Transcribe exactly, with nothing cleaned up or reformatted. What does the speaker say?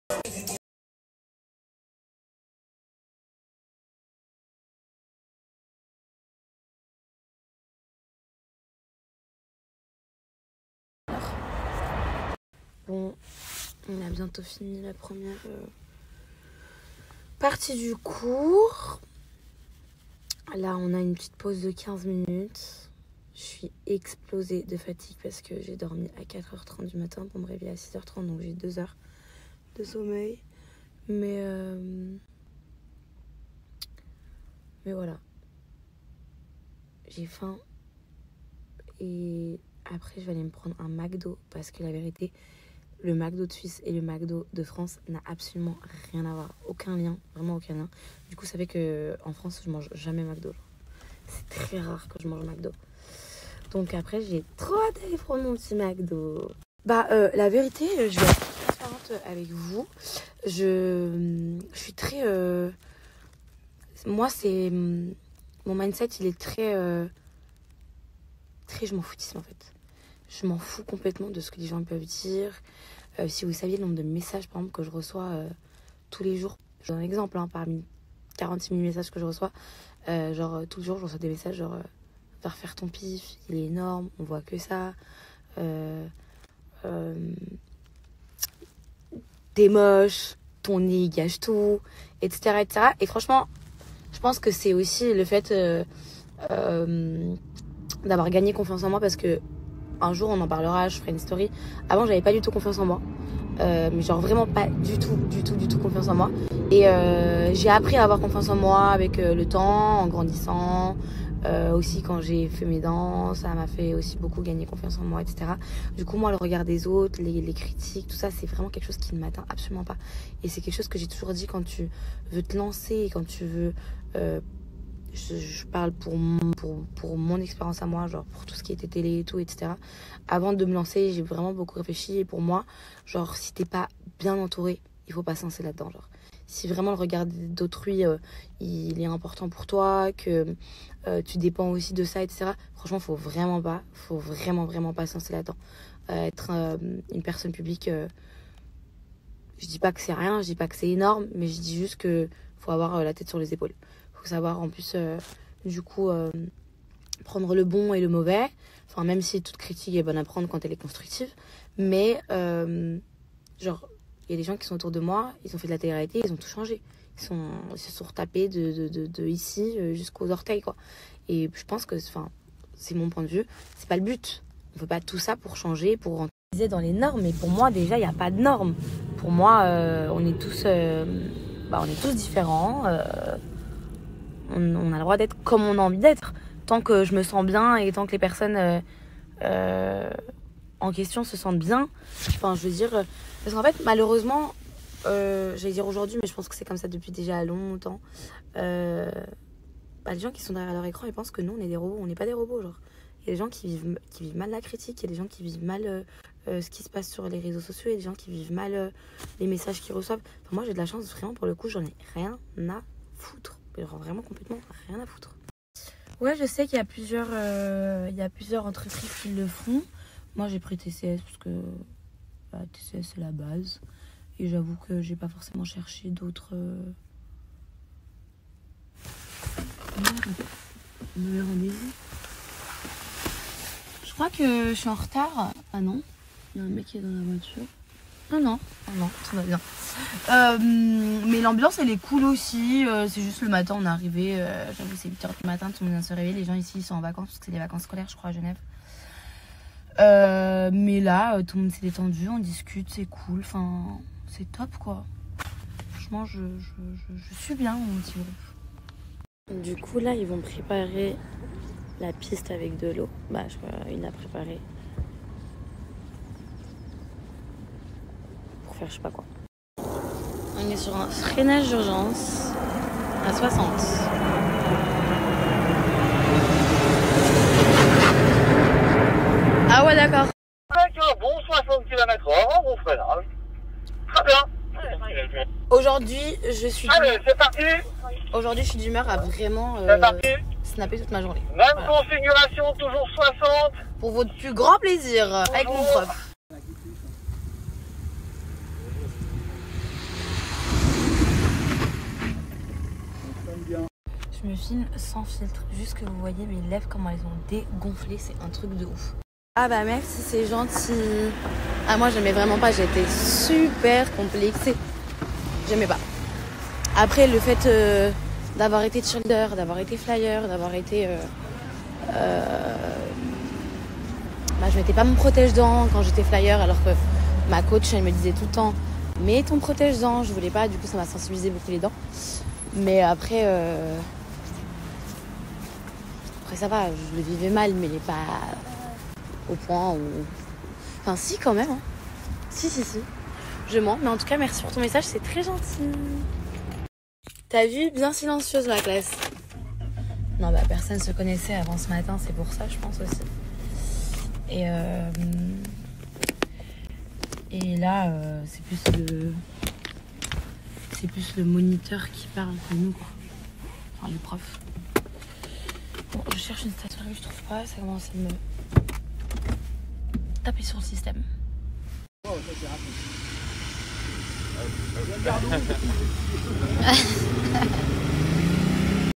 Bon, on a bientôt fini la première euh, partie du cours. Là, on a une petite pause de quinze minutes. Je suis explosée de fatigue parce que j'ai dormi à quatre heures trente du matin pour me réveiller à six heures trente. Donc j'ai deux heures de sommeil. Mais, euh... Mais voilà. J'ai faim. Et après, je vais aller me prendre un McDo. Parce que la vérité, le McDo de Suisse et le McDo de France n'a absolument rien à voir. Aucun lien. Vraiment aucun lien. Du coup, ça fait qu'en France, je mange jamais McDo. C'est très rare que je mange McDo. Donc après, j'ai trop hâte d'aller prendre mon petit McDo. Bah, euh, la vérité, je vais être transparente avec vous. Je, je suis très... Euh... Moi, c'est... Mon mindset, il est très... Euh... Très je m'en foutisme, en fait. Je m'en fous complètement de ce que les gens peuvent dire. Euh, si vous saviez le nombre de messages, par exemple, que je reçois euh, tous les jours. Je donne un exemple, hein, parmi quarante-six mille messages que je reçois. Euh, genre, tous les jours, je reçois des messages genre... Euh, va refaire ton pif, il est énorme, on voit que ça. Euh, euh, t'es moche, ton nez il gâche tout, et cetera, et cetera. Et franchement, je pense que c'est aussi le fait euh, euh, d'avoir gagné confiance en moi, parce que un jour on en parlera, je ferai une story. Avant, j'avais pas du tout confiance en moi. Euh, mais genre vraiment pas du tout, du tout, du tout confiance en moi. Et euh, j'ai appris à avoir confiance en moi avec euh, le temps, en grandissant. Euh, aussi quand j'ai fait mes dents, ça m'a fait aussi beaucoup gagner confiance en moi, et cetera. Du coup, moi, le regard des autres, les, les critiques, tout ça, c'est vraiment quelque chose qui ne m'atteint absolument pas. Et c'est quelque chose que j'ai toujours dit, quand tu veux te lancer, quand tu veux... Euh, je, je parle pour mon, pour, pour mon expérience à moi, genre pour tout ce qui était télé et tout, et cetera. Avant de me lancer, j'ai vraiment beaucoup réfléchi. Et pour moi, genre, si t'es pas bien entouré, il faut pas se lancer là-dedans, genre. Si vraiment le regard d'autrui, euh, il est important pour toi, que euh, tu dépends aussi de ça, et cetera. Franchement, faut vraiment pas, faut vraiment, vraiment pas se lancer là-dedans. Euh, être euh, une personne publique, euh, je dis pas que c'est rien, je dis pas que c'est énorme, mais je dis juste que faut avoir euh, la tête sur les épaules. Faut savoir en plus, euh, du coup, euh, prendre le bon et le mauvais. Enfin, même si toute critique est bonne à prendre quand elle est constructive. Mais, euh, genre... Il y a des gens qui sont autour de moi, ils ont fait de la télé-réalité, ils ont tout changé. Ils, sont, ils se sont retapés de, de, de, de ici jusqu'aux orteils, quoi. Et je pense que, enfin, c'est mon point de vue, c'est pas le but. On fait pas tout ça pour changer, pour rentrer dans les normes. Mais pour moi, déjà, il n'y a pas de normes. Pour moi, euh, on est tous, euh, bah, on est tous différents. Euh, on, on a le droit d'être comme on a envie d'être. Tant que je me sens bien et tant que les personnes euh, euh, en question se sentent bien. Enfin, je veux dire... Parce qu'en fait, malheureusement, euh, j'allais dire aujourd'hui, mais je pense que c'est comme ça depuis déjà longtemps. Euh, bah, les gens qui sont derrière leur écran, ils pensent que nous, on est des robots. On n'est pas des robots, genre. Il y a des gens qui vivent, qui vivent mal la critique, il y a des gens qui vivent mal euh, euh, ce qui se passe sur les réseaux sociaux, il y a des gens qui vivent mal euh, les messages qu'ils reçoivent. Enfin, moi, j'ai de la chance, vraiment, pour le coup, j'en ai rien à foutre. Genre, vraiment, complètement rien à foutre. Ouais, je sais qu'il y a plusieurs, euh, il y a plusieurs entreprises qui le font. Moi, j'ai pris T C S parce que... Bah, T C S c'est la base et j'avoue que j'ai pas forcément cherché d'autres euh... le rendez-vous. Je crois que je suis en retard. Ah non, il y a un mec qui est dans la voiture. Non non, non, non, tout va bien. Euh, mais l'ambiance elle est cool aussi. Euh, c'est juste le matin on est arrivé. Euh, j'avoue c'est huit heures du matin, tout le monde vient de se réveiller. Les gens ici ils sont en vacances parce que c'est les vacances scolaires je crois à Genève. Euh, mais là, tout le monde s'est détendu, on discute, c'est cool, enfin, c'est top quoi. Franchement, je, je, je, je suis bien mon petit groupe. Du coup, là, ils vont préparer la piste avec de l'eau. Bah, je crois qu'il a préparé pour faire je sais pas quoi. On est sur un freinage d'urgence à soixante. Ah ouais, d'accord. Avec un bon soixante kilomètres heure, on freinage. Très bien. Aujourd'hui, je suis... Allez, c'est parti. Aujourd'hui, je suis d'humeur à vraiment euh, C'est parti. snapper toute ma journée. Même voilà. Configuration, toujours soixante. Pour votre plus grand plaisir, toujours. Avec mon prof. je me filme sans filtre. Juste que vous voyez mes lèvres, comment elles ont dégonflé. C'est un truc de ouf. Ah bah merci, c'est gentil. Ah moi j'aimais vraiment pas, j'étais super complexée. J'aimais pas. Après le fait euh, d'avoir été cheerleader, d'avoir été flyer, d'avoir été... Euh, euh, bah, je mettais pas mon protège-dents quand j'étais flyer, alors que ma coach elle me disait tout le temps mets ton protège-dents. Je voulais pas, du coup ça m'a sensibilisé beaucoup les dents. Mais après... Euh, après ça va, je le vivais mal, mais pas... au point où... Enfin si quand même hein. Si si si. Je mens, mais en tout cas merci pour ton message, c'est très gentil. T'as vu, bien silencieuse la classe. Non bah personne se connaissait avant ce matin, c'est pour ça je pense aussi. Et euh... Et là euh, c'est plus le... C'est plus le moniteur qui parle que nous quoi. Enfin le prof. Bon je cherche une stationnerie, je trouve pas, ça commence à me... taper sur le système. Oh, ça c'est rapide.